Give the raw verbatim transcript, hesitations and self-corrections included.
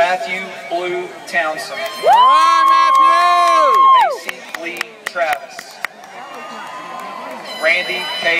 Matthew Blue Townsend. All right, Matthew! Macy Lee Travis. Randy K.